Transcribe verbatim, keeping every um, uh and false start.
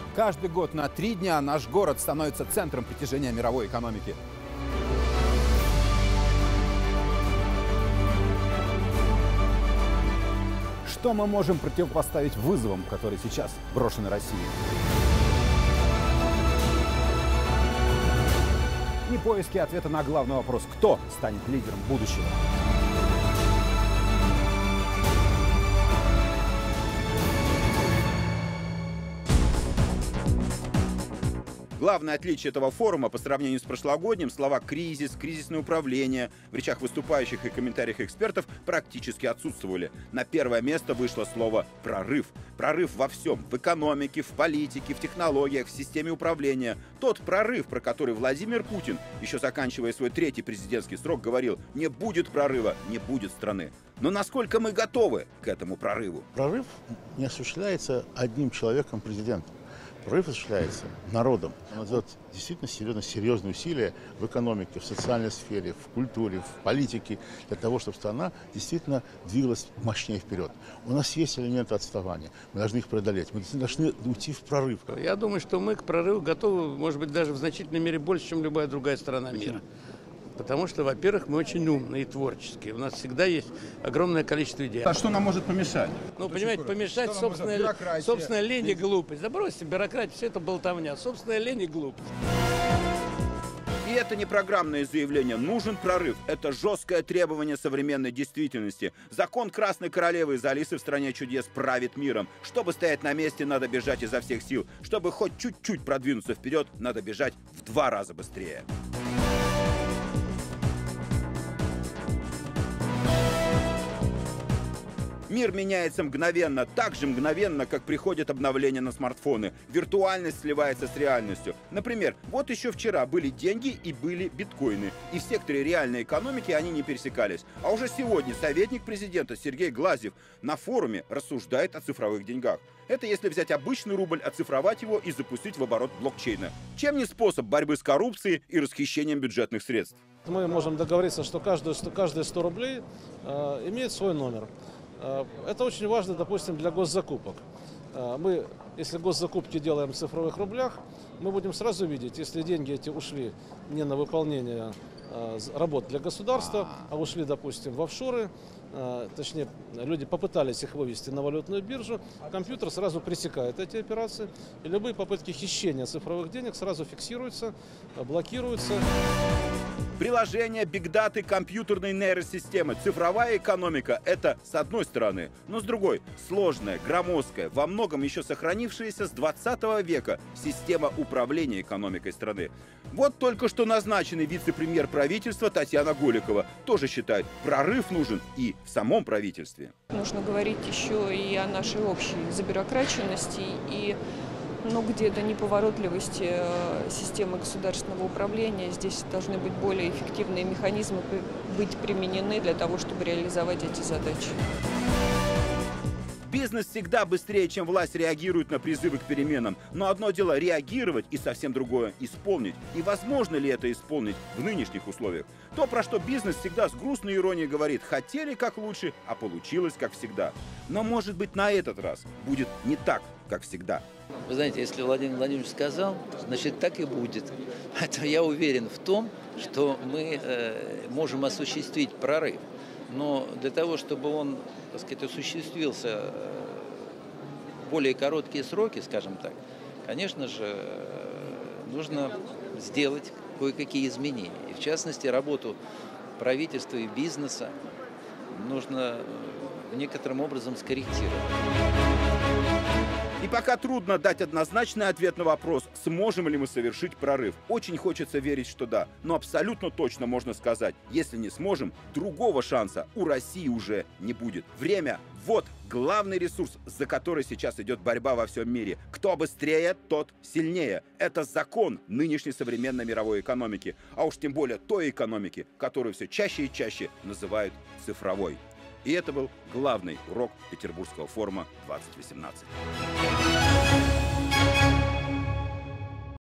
Каждый год на три дня наш город становится центром притяжения мировой экономики. Что мы можем противопоставить вызовам, которые сейчас брошены России? И поиски ответа на главный вопрос: кто станет лидером будущего? Главное отличие этого форума по сравнению с прошлогодним — слова «кризис», «кризисное управление» в речах выступающих и комментариях экспертов практически отсутствовали. На первое место вышло слово «прорыв». Прорыв во всем — в экономике, в политике, в технологиях, в системе управления. Тот прорыв, про который Владимир Путин, еще заканчивая свой третий президентский срок, говорил: не будет прорыва, не будет страны. Но насколько мы готовы к этому прорыву? Прорыв не осуществляется одним человеком, президентом. Прорыв осуществляется народом. Он идет действительно серьезно, серьезные усилия в экономике, в социальной сфере, в культуре, в политике, для того, чтобы страна действительно двигалась мощнее вперед. У нас есть элементы отставания, мы должны их преодолеть, мы должны уйти в прорыв. Я думаю, что мы к прорыву готовы, может быть, даже в значительной мере больше, чем любая другая страна мира. Потому что, во-первых, мы очень умные и творческие. У нас всегда есть огромное количество идей. А что нам может помешать? Ну, понимаете, помешать собственная, собственная лень и глупость. Да бросьте бюрократию, все это болтовня. Собственная лень и глупость. И это не программное заявление. Нужен прорыв. Это жесткое требование современной действительности. Закон Красной Королевы из «Алисы в стране чудес» правит миром. Чтобы стоять на месте, надо бежать изо всех сил. Чтобы хоть чуть-чуть продвинуться вперед, надо бежать в два раза быстрее. Мир меняется мгновенно, так же мгновенно, как приходят обновления на смартфоны. Виртуальность сливается с реальностью. Например, вот еще вчера были деньги и были биткоины. И в секторе реальной экономики они не пересекались. А уже сегодня советник президента Сергей Глазьев на форуме рассуждает о цифровых деньгах. Это если взять обычный рубль, оцифровать его и запустить в оборот блокчейна. Чем не способ борьбы с коррупцией и расхищением бюджетных средств? Мы можем договориться, что каждые сто рублей э, имеет свой номер. Это очень важно, допустим, для госзакупок. Мы, если госзакупки делаем в цифровых рублях, мы будем сразу видеть, если деньги эти ушли не на выполнение работ для государства, а ушли, допустим, в офшоры, точнее, люди попытались их вывести на валютную биржу, компьютер сразу пресекает эти операции, и любые попытки хищения цифровых денег сразу фиксируются, блокируются. Приложения, бигдаты, компьютерные нейросистемы, цифровая экономика – это с одной стороны, но с другой – сложная, громоздкая, во многом еще сохранившаяся с двадцатого века система управления экономикой страны. Вот только что назначенный вице-премьер правительства Татьяна Голикова тоже считает, прорыв нужен и в самом правительстве. Нужно говорить еще и о нашей общей забюрокраченности и ну, где-то неповоротливости системы государственного управления. Здесь должны быть более эффективные механизмы быть применены для того, чтобы реализовать эти задачи. Бизнес всегда быстрее, чем власть, реагирует на призывы к переменам. Но одно дело реагировать и совсем другое исполнить. И возможно ли это исполнить в нынешних условиях? То, про что бизнес всегда с грустной иронией говорит: хотели как лучше, а получилось как всегда. Но может быть на этот раз будет не так, как всегда. Вы знаете, если Владимир Владимирович сказал, значит так и будет. Это я уверен в том, что мы э, можем осуществить прорыв. Но для того, чтобы он, так сказать, осуществился в более короткие сроки, скажем так, конечно же, нужно сделать кое-какие изменения. И в частности, работу правительства и бизнеса нужно некоторым образом скорректировать. И пока трудно дать однозначный ответ на вопрос, сможем ли мы совершить прорыв. Очень хочется верить, что да. Но абсолютно точно можно сказать, если не сможем, другого шанса у России уже не будет. Время – вот главный ресурс, за который сейчас идет борьба во всем мире. Кто быстрее, тот сильнее. Это закон нынешней современной мировой экономики. А уж тем более той экономики, которую все чаще и чаще называют цифровой. И это был главный урок Петербургского форума двадцать восемнадцать.